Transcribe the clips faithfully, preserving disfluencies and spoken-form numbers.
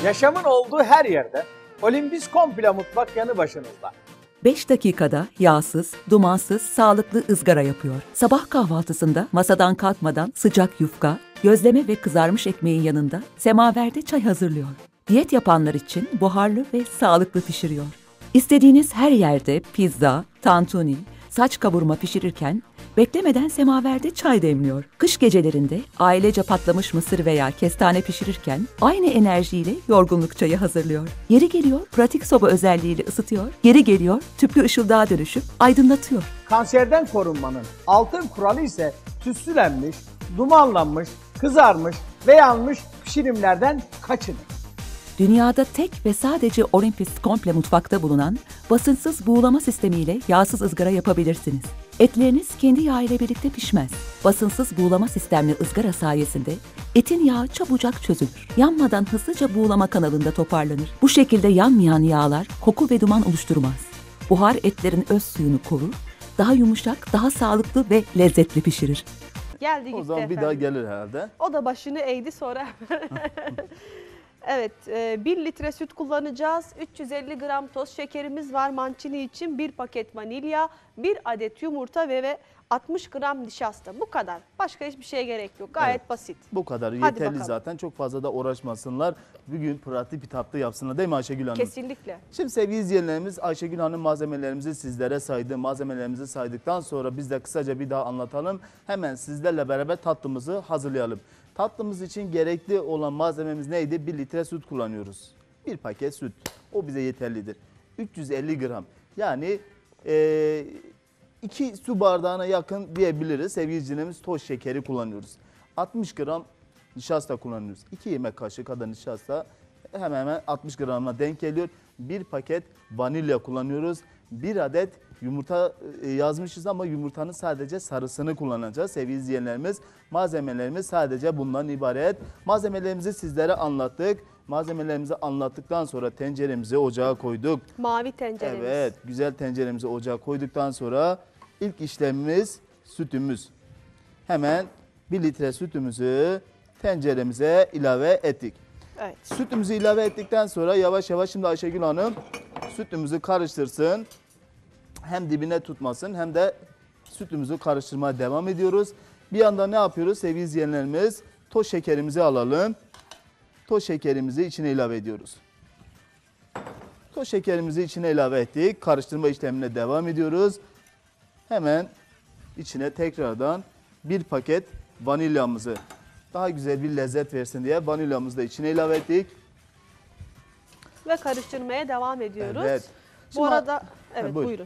Yaşamın olduğu her yerde Olimpis Komple Mutfak yanı başınızda. beş dakikada yağsız, dumansız, sağlıklı ızgara yapıyor. Sabah kahvaltısında masadan kalkmadan sıcak yufka, gözleme ve kızarmış ekmeğin yanında semaverde çay hazırlıyor. Diyet yapanlar için buharlı ve sağlıklı pişiriyor. İstediğiniz her yerde pizza, tantuni, saç kavurma pişirirken beklemeden semaverde çay demliyor. Kış gecelerinde ailece patlamış mısır veya kestane pişirirken aynı enerjiyle yorgunluk çayı hazırlıyor. Yeri geliyor pratik soba özelliğiyle ısıtıyor, yeri geliyor tüplü ışıldığa dönüşüp aydınlatıyor. Kanserden korunmanın altın kuralı ise tütsülenmiş, dumanlanmış, kızarmış ve yanmış pişirimlerden kaçının. Dünyada tek ve sadece Olimpis Komple Mutfak'ta bulunan basınçsız buğulama sistemiyle yağsız ızgara yapabilirsiniz. Etleriniz kendi yağı ile birlikte pişmez. Basınçsız buğulama sistemli ızgara sayesinde etin yağı çabucak çözülür. Yanmadan hızlıca buğulama kanalında toparlanır. Bu şekilde yanmayan yağlar koku ve duman oluşturmaz. Buhar etlerin öz suyunu korur, daha yumuşak, daha sağlıklı ve lezzetli pişirir. Geldi gitti O zaman bir efendim. daha gelir herhalde. O da başını eğdi sonra. Evet, bir litre süt kullanacağız. üç yüz elli gram toz şekerimiz var mancini için. bir paket vanilya, bir adet yumurta ve, ve altmış gram nişasta. Bu kadar. Başka hiçbir şeye gerek yok. Gayet Evet, basit. Bu kadar Hadi yeterli bakalım. zaten. Çok fazla da uğraşmasınlar. Bugün pratik bir tatlı yapsınlar değil mi Ayşegül Hanım? Kesinlikle. Şimdi sevgili izleyenlerimiz, Ayşegül Hanım malzemelerimizi sizlere saydı. Malzemelerimizi saydıktan sonra biz de kısaca bir daha anlatalım. Hemen sizlerle beraber tatlımızı hazırlayalım. Tatlımız için gerekli olan malzememiz neydi? bir litre süt kullanıyoruz. bir paket süt. O bize yeterlidir. üç yüz elli gram. Yani iki su bardağına yakın diyebiliriz. Sevgili izleyenlerimiz toz şekeri kullanıyoruz. altmış gram nişasta kullanıyoruz. iki yemek kaşığı kadar nişasta hemen hemen altmış gramına denk geliyor. bir paket vanilya kullanıyoruz. bir adet yumurta yazmışız ama yumurtanın sadece sarısını kullanacağız sevgili izleyenlerimiz. Malzemelerimiz sadece bundan ibaret. Malzemelerimizi sizlere anlattık. Malzemelerimizi anlattıktan sonra tenceremizi ocağa koyduk. Mavi tenceremiz. Evet, güzel tenceremizi ocağa koyduktan sonra ilk işlemimiz sütümüz. Hemen bir litre sütümüzü tenceremize ilave ettik. Evet. Sütümüzü ilave ettikten sonra yavaş yavaş şimdi Ayşegül Hanım sütümüzü karıştırsın. Hem dibine tutmasın hem de sütümüzü karıştırmaya devam ediyoruz. Bir yandan ne yapıyoruz sevgili izleyenlerimiz? Toz şekerimizi alalım. Toz şekerimizi içine ilave ediyoruz. Toz şekerimizi içine ilave ettik. Karıştırma işlemine devam ediyoruz. Hemen içine tekrardan bir paket vanilyamızı daha güzel bir lezzet versin diye vanilyamızı da içine ilave ettik. Ve karıştırmaya devam ediyoruz. Evet. Bu Şimdi- arada evet Ha, buyur. buyurun.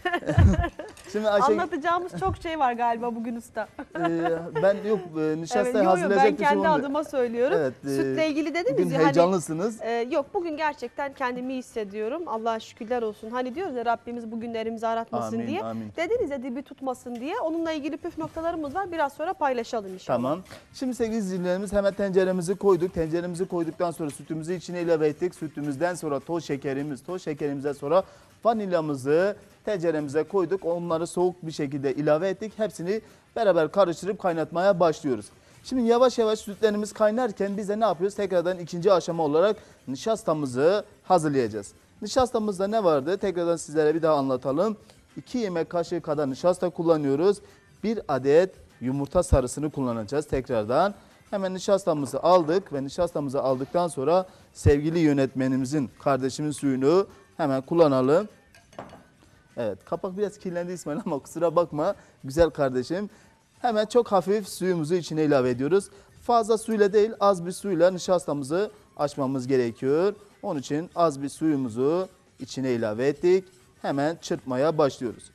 Şimdi Ayşe, Anlatacağımız çok şey var galiba bugün usta. e, ben yok e, nişastayı Evet, yo, yo, hazırlayacak ben bir şey kendi olmuyor. adıma söylüyorum. Evet, e, Sütle ilgili dediniz Bugün ya hani heyecanlısınız. e, yok bugün gerçekten kendimi iyi hissediyorum. Allah'a şükürler olsun. Hani diyoruz ya Rabbimiz bu günlerimizi aratmasın Amin, diye. amin. Dediniz ya dibi tutmasın diye. Onunla ilgili püf noktalarımız var. Biraz sonra paylaşalım inşallah. Tamam. Şimdi sevgili izleyicilerimiz hemen tenceremizi koyduk. Tenceremizi koyduktan sonra sütümüzü içine ilave ettik. Sütümüzden sonra toz şekerimiz, toz şekerimize sonra vanilyamızı tenceremize koyduk. Onları soğuk bir şekilde ilave ettik. Hepsini beraber karıştırıp kaynatmaya başlıyoruz. Şimdi yavaş yavaş sütlerimiz kaynarken biz de ne yapıyoruz? Tekrardan ikinci aşama olarak nişastamızı hazırlayacağız. Nişastamızda ne vardı? Tekrardan sizlere bir daha anlatalım. iki yemek kaşığı kadar nişasta kullanıyoruz. bir adet yumurta sarısını kullanacağız tekrardan. Hemen nişastamızı aldık ve nişastamızı aldıktan sonra sevgili yönetmenimizin, kardeşimin suyunu hemen kullanalım. Evet, kapak biraz kirlendi İsmail ama kusura bakma güzel kardeşim. Hemen çok hafif suyumuzu içine ilave ediyoruz. Fazla suyla değil, az bir suyla nişastamızı açmamız gerekiyor. Onun için az bir suyumuzu içine ilave ettik. Hemen çırpmaya başlıyoruz.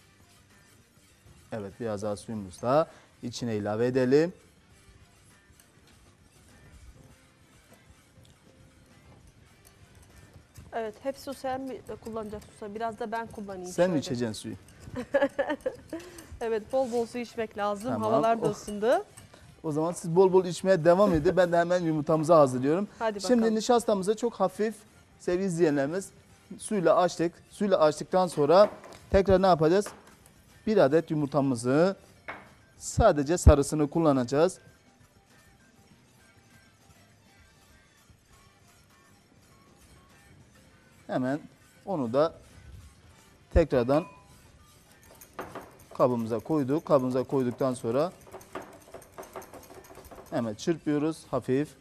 Evet, biraz daha suyumuzu da içine ilave edelim. Evet, hep su sen mi kullanacaksın usta? Biraz da ben kullanayım. Sen şöyle. mi içeceksin suyu? Evet, bol bol su içmek lazım. Tamam. Havalar da Oh. ısındı. O zaman siz bol bol içmeye devam edin. Ben de hemen yumurtamızı hazırlıyorum. Hadi Şimdi bakalım. nişastamızı çok hafif sevgili izleyenlerimiz suyla açtık. Suyla açtıktan sonra tekrar ne yapacağız? Bir adet yumurtamızı sadece sarısını kullanacağız. Hemen onu da tekrardan kabımıza koyduk. Kabımıza koyduktan sonra hemen çırpıyoruz hafif.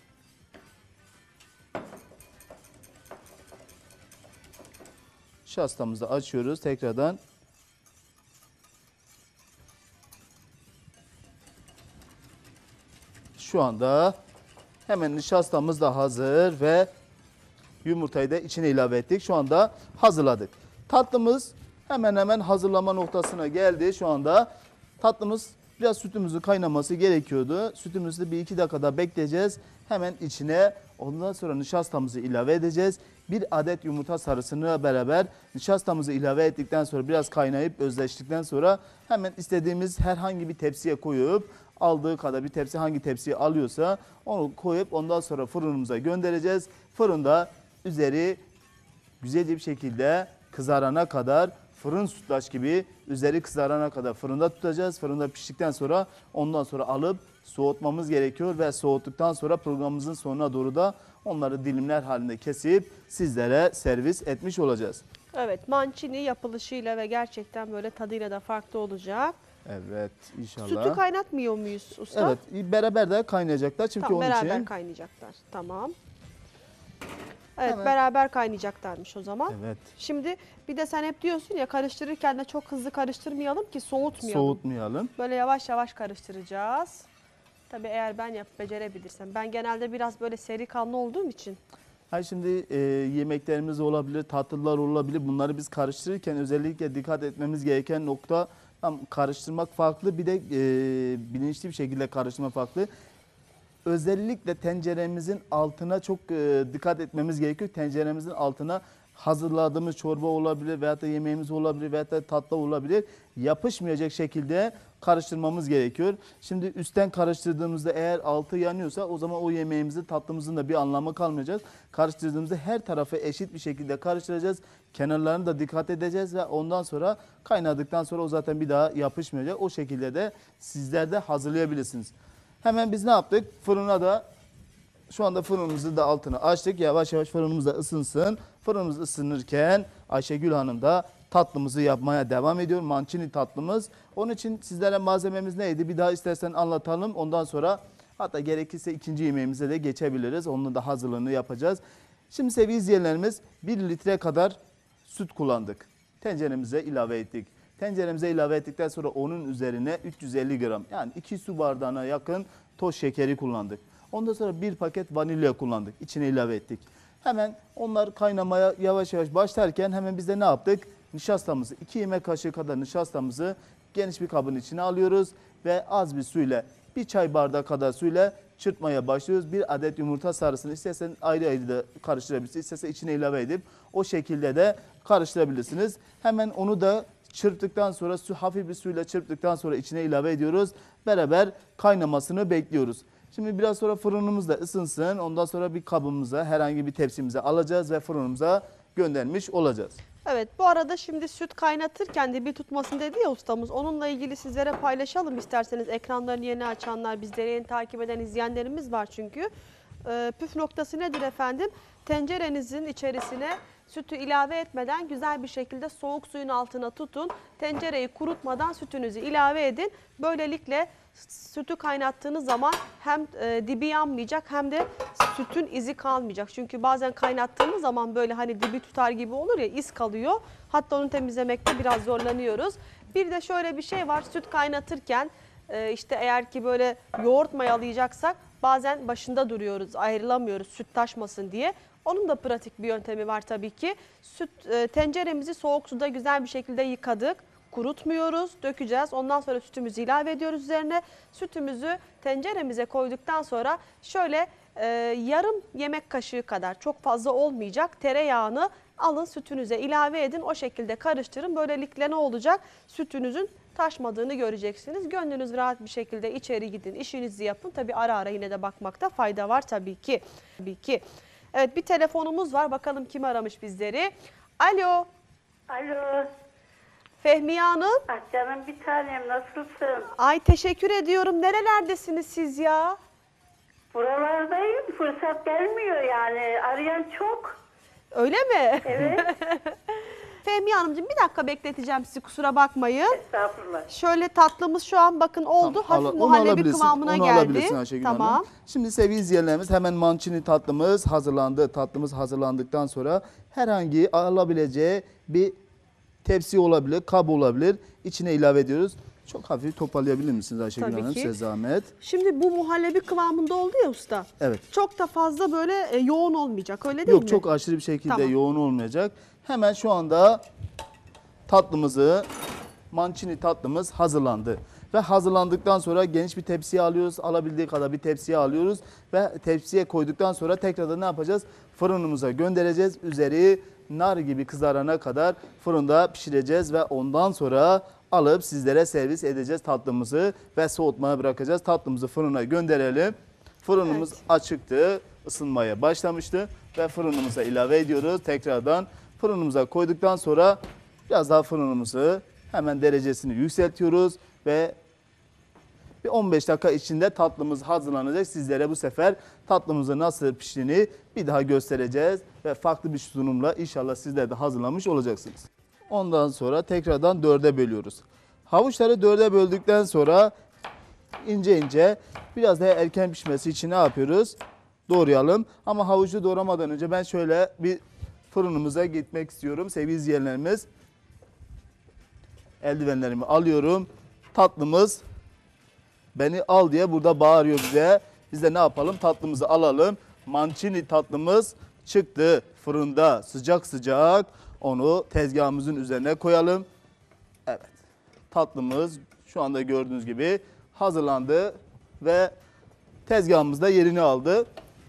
Nişastamızı açıyoruz tekrardan. Şu anda hemen nişastamız da hazır ve yumurtayı da içine ilave ettik. Şu anda hazırladık. Tatlımız hemen hemen hazırlama noktasına geldi. Şu anda tatlımız biraz sütümüzün kaynaması gerekiyordu. Sütümüzü bir iki dakikada bekleyeceğiz. Hemen içine ondan sonra nişastamızı ilave edeceğiz. Bir adet yumurta sarısını beraber nişastamızı ilave ettikten sonra biraz kaynayıp özleştikten sonra hemen istediğimiz herhangi bir tepsiye koyup aldığı kadar bir tepsi hangi tepsiyi alıyorsa onu koyup ondan sonra fırınımıza göndereceğiz. Fırında üzeri güzelce bir şekilde kızarana kadar fırın sütlaç gibi üzeri kızarana kadar fırında tutacağız. Fırında piştikten sonra ondan sonra alıp soğutmamız gerekiyor ve soğuttuktan sonra programımızın sonuna doğru da onları dilimler halinde kesip sizlere servis etmiş olacağız. Evet, mancini yapılışıyla ve gerçekten böyle tadıyla da farklı olacak. Evet, inşallah. Sütü kaynatmıyor muyuz usta? Evet, beraber de kaynayacaklar çünkü Tamam, onun beraber için. kaynayacaklar. Tamam. Evet, Hemen. beraber kaynayacaklarmış o zaman. Evet. Şimdi bir de sen hep diyorsun ya, karıştırırken de çok hızlı karıştırmayalım ki soğutmayalım. Soğutmayalım. Böyle yavaş yavaş karıştıracağız. Tabii eğer ben yap becerebilirsem. Ben genelde biraz böyle seri kanlı olduğum için. Hayır, şimdi e, yemeklerimiz olabilir, tatlılar olabilir. Bunları biz karıştırırken özellikle dikkat etmemiz gereken nokta, tam karıştırmak farklı, bir de e, bilinçli bir şekilde karıştırmak farklı. Özellikle tenceremizin altına çok e, dikkat etmemiz gerekiyor. Tenceremizin altına hazırladığımız çorba olabilir veyahut da yemeğimiz olabilir veyahut da tatlı olabilir. Yapışmayacak şekilde karıştırmamız gerekiyor. Şimdi üstten karıştırdığımızda eğer altı yanıyorsa o zaman o yemeğimizin, tatlımızın da bir anlamı kalmayacak. Karıştırdığımızda her tarafı eşit bir şekilde karıştıracağız. Kenarlarını da dikkat edeceğiz ve ondan sonra kaynadıktan sonra o zaten bir daha yapışmayacak. O şekilde de sizler de hazırlayabilirsiniz. Hemen biz ne yaptık? Fırına da şu anda fırınımızı da altını açtık. Yavaş yavaş fırınımız da ısınsın. Fırınımız ısınırken Ayşegül Hanım da tatlımızı yapmaya devam ediyor. Mancini tatlımız. Onun için sizlere malzememiz neydi? Bir daha istersen anlatalım. Ondan sonra hatta gerekirse ikinci yemeğimize de geçebiliriz. Onun da hazırlığını yapacağız. Şimdi sevgili izleyenlerimiz bir litre kadar süt kullandık. Tenceremize ilave ettik. Tenceremize ilave ettikten sonra onun üzerine üç yüz elli gram yani iki su bardağına yakın toz şekeri kullandık. Ondan sonra bir paket vanilya kullandık. İçine ilave ettik. Hemen onlar kaynamaya yavaş yavaş başlarken hemen biz de ne yaptık? Nişastamızı, iki yemek kaşığı kadar nişastamızı geniş bir kabın içine alıyoruz ve az bir suyla, bir çay bardağı kadar suyla çırpmaya başlıyoruz. Bir adet yumurta sarısını istersen ayrı ayrı da karıştırabilirsiniz. İstersen içine ilave edip o şekilde de karıştırabilirsiniz. Hemen onu da çırptıktan sonra su, hafif bir suyla çırptıktan sonra içine ilave ediyoruz. Beraber kaynamasını bekliyoruz. Şimdi biraz sonra fırınımız da ısınsın. Ondan sonra bir kabımıza, herhangi bir tepsimize alacağız ve fırınımıza göndermiş olacağız. Evet, bu arada şimdi süt kaynatırken dibi tutmasın dedi ya ustamız. Onunla ilgili sizlere paylaşalım isterseniz. Ekranlarını yeni açanlar, bizleri yeni takip eden izleyenlerimiz var çünkü. Ee, püf noktası nedir efendim? Tencerenizin içerisine sütü ilave etmeden güzel bir şekilde soğuk suyun altına tutun. Tencereyi kurutmadan sütünüzü ilave edin. Böylelikle sütü kaynattığınız zaman hem e, dibi yanmayacak hem de sütün izi kalmayacak. Çünkü bazen kaynattığımız zaman böyle hani dibi tutar gibi olur ya, iz kalıyor. Hatta onu temizlemekte biraz zorlanıyoruz. Bir de şöyle bir şey var, süt kaynatırken e, işte eğer ki böyle yoğurt mayalayacaksak bazen başında duruyoruz, ayrılamıyoruz süt taşmasın diye. Onun da pratik bir yöntemi var tabii ki. Süt e, tenceremizi soğuk suda güzel bir şekilde yıkadık. Kurutmuyoruz, dökeceğiz. Ondan sonra sütümüzü ilave ediyoruz üzerine. Sütümüzü tenceremize koyduktan sonra şöyle e, yarım yemek kaşığı kadar, çok fazla olmayacak, tereyağını alın sütünüze ilave edin. O şekilde karıştırın. Böylelikle ne olacak? Sütünüzün taşmadığını göreceksiniz. Gönlünüz rahat bir şekilde içeri gidin, işinizi yapın. Tabii ara ara yine de bakmakta fayda var tabii ki. Tabii ki. Evet, bir telefonumuz var. Bakalım kim aramış bizleri. Alo. Alo. Fehmiye Hanım. Ah canım bir tanem, nasılsın? Ay teşekkür ediyorum. Nerelerdesiniz siz ya? Buralardayım. Fırsat gelmiyor yani. Arayan çok. Öyle mi? Evet. Fehmiye Hanımcığım bir dakika bekleteceğim sizi, kusura bakmayın. Estağfurullah. Şöyle tatlımız şu an bakın oldu. Tamam, Hafif al- onu muhallebi alabilirsin, kıvamına onu geldi. alabilirsin Ayşegül Hanım. Tamam. Şimdi sevgili izleyenlerimiz hemen mancini tatlımız hazırlandı. Tatlımız hazırlandıktan sonra herhangi alabileceği bir tepsi olabilir, kab olabilir. İçine ilave ediyoruz. Çok hafif toparlayabilir misiniz Ayşegül Tabii Hanım? ki. Size zahmet. Şimdi bu muhallebi kıvamında oldu ya usta. Evet. Çok da fazla böyle e, yoğun olmayacak, öyle değil Yok mi? çok aşırı bir şekilde Tamam. yoğun olmayacak. Hemen şu anda tatlımızı, mancini tatlımız hazırlandı. Ve hazırlandıktan sonra geniş bir tepsiye alıyoruz. Alabildiği kadar bir tepsiye alıyoruz. Ve tepsiye koyduktan sonra tekrardan ne yapacağız? Fırınımıza göndereceğiz. Üzeri nar gibi kızarana kadar fırında pişireceğiz. Ve ondan sonra alıp sizlere servis edeceğiz tatlımızı. Ve soğutmaya bırakacağız. Tatlımızı fırına gönderelim. Fırınımız Evet. açıktı. Isınmaya başlamıştı. Ve fırınımıza ilave ediyoruz. Tekrardan fırınımıza koyduktan sonra biraz daha fırınımızı hemen derecesini yükseltiyoruz. Ve bir on beş dakika içinde tatlımız hazırlanacak. Sizlere bu sefer tatlımızın nasıl piştiğini bir daha göstereceğiz. Ve farklı bir sunumla inşallah sizler de hazırlamış olacaksınız. Ondan sonra tekrardan dörde bölüyoruz. Havuçları dörde böldükten sonra ince ince biraz daha erken pişmesi için ne yapıyoruz? Doğrayalım. Ama havucu doğramadan önce ben şöyle bir fırınımıza gitmek istiyorum. Sevgili izleyenlerimiz, eldivenlerimi alıyorum. Tatlımız beni al diye burada bağırıyor bize. Biz de ne yapalım? Tatlımızı alalım. Mancini tatlımız çıktı fırında sıcak sıcak. Onu tezgahımızın üzerine koyalım. Evet. Tatlımız şu anda gördüğünüz gibi hazırlandı ve tezgahımızda yerini aldı.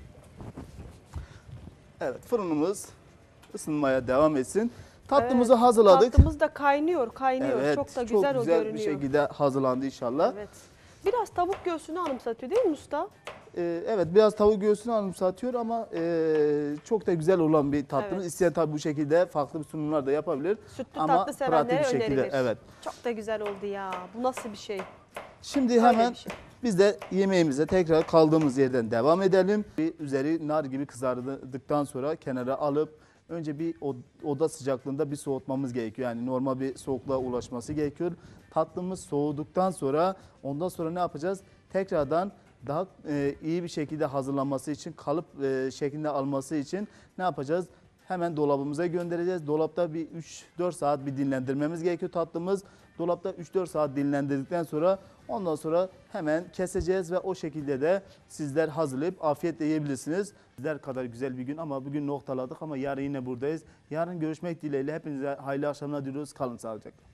Evet, fırınımız ısınmaya devam etsin. Tatlımızı Evet, hazırladık. Tatlımız da kaynıyor, kaynıyor. Evet, çok da güzel, çok o güzel görünüyor. bir şekilde hazırlandı inşallah. Evet. Biraz tavuk göğsünü anımsatıyor değil mi usta? Ee, evet, biraz tavuk göğsünü anımsatıyor ama e, çok da güzel olan bir tatlımız. Evet. İsteyen tabii bu şekilde farklı bir sunumlar da yapabilir. Sütlü ama tatlı sevenlere pratik bir şekilde. önerilir. Evet. Çok da güzel oldu ya. Bu nasıl bir şey? Şimdi Öyle hemen bir şey. biz de yemeğimize tekrar kaldığımız yerden devam edelim. Bir üzeri nar gibi kızardıktan sonra kenara alıp önce bir oda sıcaklığında bir soğutmamız gerekiyor. Yani normal bir soğukluğa ulaşması gerekiyor. Tatlımız soğuduktan sonra ondan sonra ne yapacağız? Tekrardan daha e, iyi bir şekilde hazırlanması için, kalıp e, şeklinde alması için ne yapacağız? Hemen dolabımıza göndereceğiz. Dolapta bir üç dört saat bir dinlendirmemiz gerekiyor tatlımız. Dolapta üç dört saat dinlendirdikten sonra ondan sonra hemen keseceğiz ve o şekilde de sizler hazırlayıp afiyetle yiyebilirsiniz. Sizler kadar güzel bir gün ama bugün noktaladık ama yarın yine buradayız. Yarın görüşmek dileğiyle hepinize hayırlı akşamlar diliyoruz. Kalın sağlıcakla.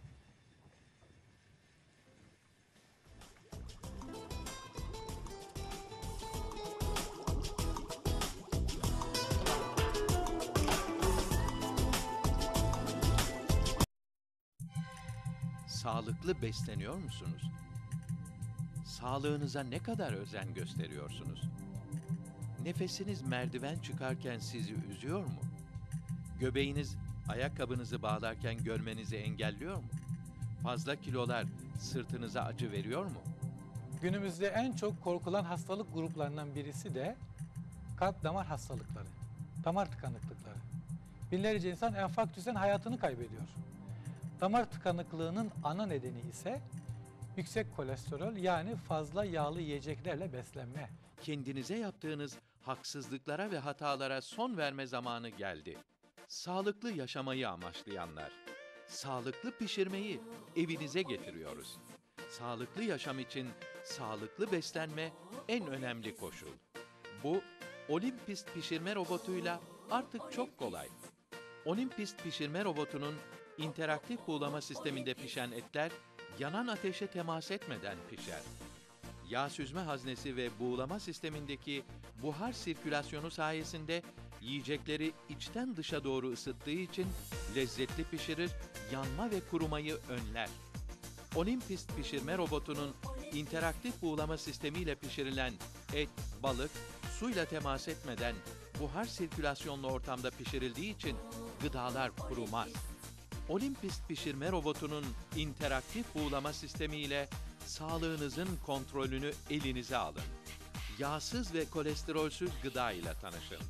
Sağlıklı besleniyor musunuz? Sağlığınıza ne kadar özen gösteriyorsunuz? Nefesiniz merdiven çıkarken sizi üzüyor mu? Göbeğiniz ayakkabınızı bağlarken görmenizi engelliyor mu? Fazla kilolar sırtınıza acı veriyor mu? Günümüzde en çok korkulan hastalık gruplarından birisi de kalp damar hastalıkları, damar tıkanıklıkları. Binlerce insan enfarktüsten hayatını kaybediyor. Damar tıkanıklığının ana nedeni ise yüksek kolesterol, yani fazla yağlı yiyeceklerle beslenme. Kendinize yaptığınız haksızlıklara ve hatalara son verme zamanı geldi. Sağlıklı yaşamayı amaçlayanlar, sağlıklı pişirmeyi evinize getiriyoruz. Sağlıklı yaşam için sağlıklı beslenme en önemli koşul. Bu, Olympist pişirme robotuyla artık çok kolay. Olympist pişirme robotunun interaktif buğulama sisteminde pişen etler yanan ateşe temas etmeden pişer. Yağ süzme haznesi ve buğulama sistemindeki buhar sirkülasyonu sayesinde yiyecekleri içten dışa doğru ısıttığı için lezzetli pişirir, yanma ve kurumayı önler. Olympist pişirme robotunun interaktif buğulama sistemiyle pişirilen et, balık, suyla temas etmeden buhar sirkülasyonlu ortamda pişirildiği için gıdalar kurumaz. Olympist pişirme robotunun interaktif buğulama sistemiyle sağlığınızın kontrolünü elinize alın. Yağsız ve kolesterolsüz gıda ile tanışın.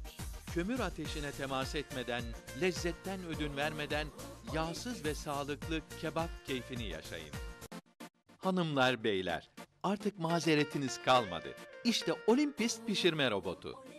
kömür ateşine temas etmeden, lezzetten ödün vermeden yağsız ve sağlıklı kebap keyfini yaşayın. Hanımlar, beyler, artık mazeretiniz kalmadı. İşte Olympus pişirme robotu.